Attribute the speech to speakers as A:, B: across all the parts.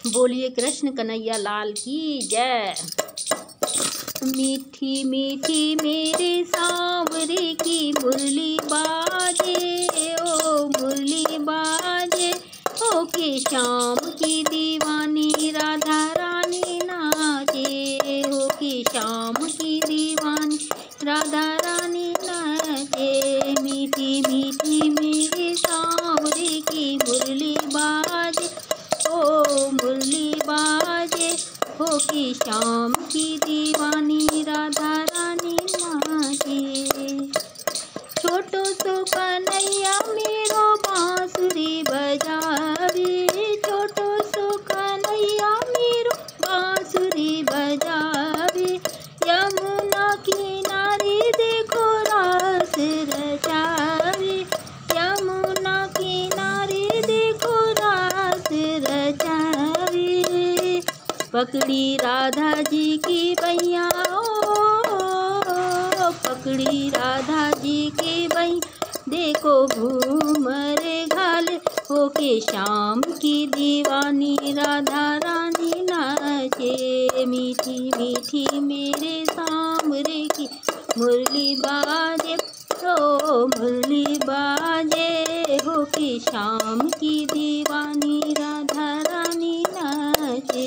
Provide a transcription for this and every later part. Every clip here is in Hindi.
A: बोलिए कृष्ण कन्हैया लाल की जय। मीठी मीठी मेरे सांवरे की मुरली बाजे, ओ मुरली बाजे, ओ के श्याम की दीवानी राधा रानी नाचे, हो के श्याम की दीवानी राधा रानी नाचे। मीठी मीठी मेरे सांवरे की मुरली बाजे, ओ मुरली बाजे, हो की श्याम की दीवानी राधा रानी नाचे। छोटो सो कन्हैया मेरो बांसुरी बजावे, छोटो सो कन्हैया मेरो बांसुरी बजावे, यमुना किनारे देखो रास रचावे, यमुना किनारे देखो रास रचावे। पकड़ी राधा जी की बैया, पकड़ी राधा जी की बैया, देखो घूमर घाल, हो के श्याम की दीवानी राधा रानी नाचे। मीठी मीठी मेरे सांवरे की मुरली बाजे, ओ मुरली बाजे, हो के श्याम की दीवानी राधा रानी नाचे।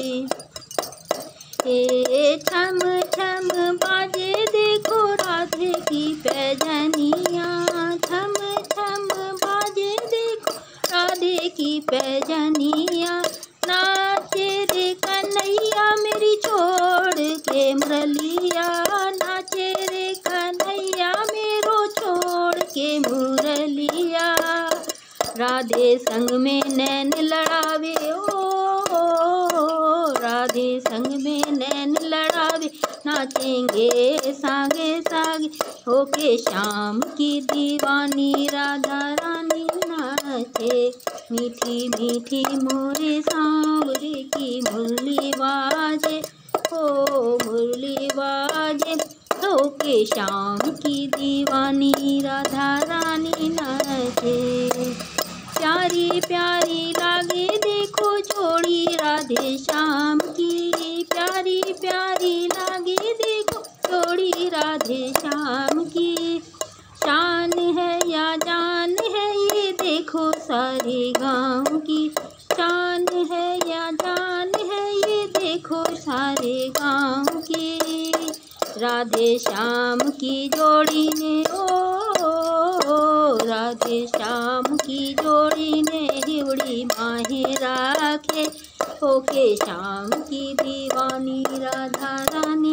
A: छम छम बाजे देखो राधे की पैजनिया, छम छम बाजे देखो राधे की पैजनिया, नाचे रे कन्हैया मेरी छोड़ के मुरलिया, नाचे रे कन्हैया मेरो छोड़ के मुरलिया। राधे संग में नैन लड़ावे, ओ राधे संग में नैन लड़ावे, नाचेंगे सागे सागे, हो के श्याम की दीवानी राधा रानी नाचे। मीठी मीठी मोरे सांवरे की मुरली बाजे, ओ मुरली बाजे, हो के श्याम की दीवानी राधा रानी नाचे। प्यारी प्यारी लागे देखो जोड़ी राधे श्याम की, प्यारी प्यारी लागे देखो जोड़ी राधे श्याम की। शान है या जान है ये देखो सारे गाँव की, शान है या जान है ये देखो सारे गाँव की। राधे श्याम की जोड़ी ने, ओ राधे श्याम की जोड़ी ने हिवड़ी माहे राखे, हो के श्याम की दीवानी राधा रानी